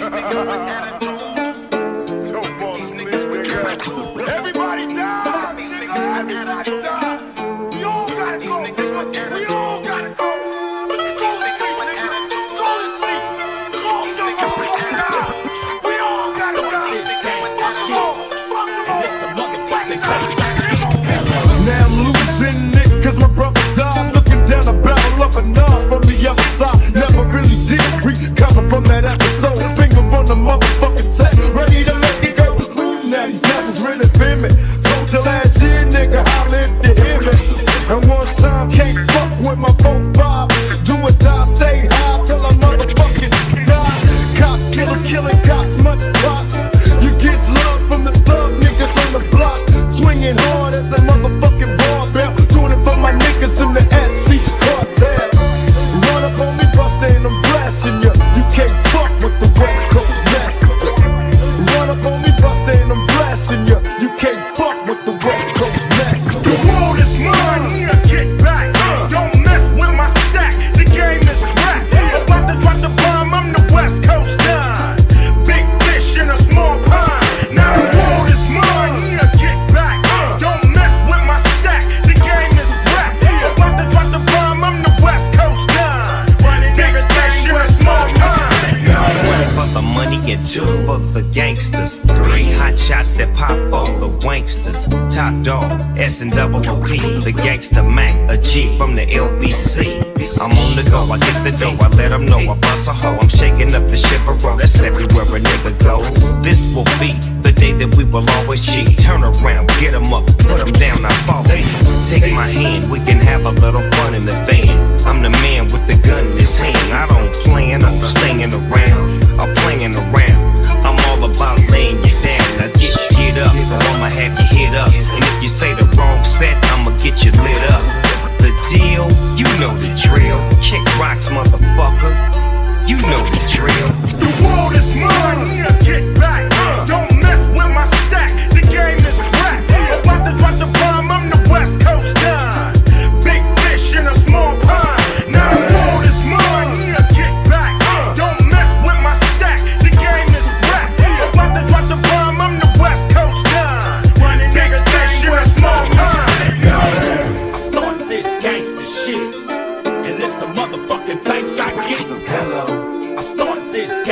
Don't fall asleep, nigga. Everybody die, nigga. Everybody die. We all gotta go. We all gotta go. Go to sleep, nigga. Go to sleep. Go to sleep. We all gotta go. And it's the motherfucking Now I'm losing it, cause my brother died. Looking down the barrel of a knife from the other side. Never really did recover from that episode. Finger on the motherfucking tech, ready to let it go. Now these devils really feel me. Told you last year, nigga, I lived to hear me. And one time, can't fuck with my 4-5. Do or die, stay high till I motherfucking die. Cop killers killing cops, much props. You get love from the thug niggas on the block. Swinging hard as a motherfucking barbell. Doing it for my niggas in the FC cartel. Run up on me, bustin', and I'm blasting ya. You can't fuck with the West Coast massacre. Run up on me, bustin', and I'm blasting ya. You can't fuck with the West Coast massacre. The world is mine, here, get back. Don't mess with my stack, the game is cracked. About to drop the bomb, I'm the West Coast Don. Big fish in a small pond. Now the world is mine, here, get back. Don't mess with my stack, the game is cracked. About to drop the bomb, I'm the West Coast Don. Big fish in a small pond. One for the money and two for the gangsters. Three hot shots that pop for the wanksters. Top dog, S and double OP. The gangster Mac, a G from the LBC. I'm on the go, I get the dough, I let them know I bust a hoe. I'm shaking up the shiver, that's everywhere a nigga go. This will be the day that we will always cheat. Turn around, get them up, put them down, I follow. Take my hand, we can have a little fun in the van. I'm the man with the gun in his hand. I don't plan on staying around, I'm playing around. I'm all about laying you down. Now get up, I'ma have you hit up. And if you say the wrong set, I'ma get you lit up. The deal, you know the drill. Kick rocks, motherfucker. You know the drill. The world is mine, here, get back. Don't mess with my stack, the game is cracked. About to drop the bomb, I'm the West Coast Don. Big fish in a small pond. Now the world is mine, here, get back. Don't mess with my stack, the game is cracked. About to drop the bomb, I'm the West Coast Don. Big fish in a small pond. I start this gangsta shit, and it's the motherfucking thanks I get. Hello. I start this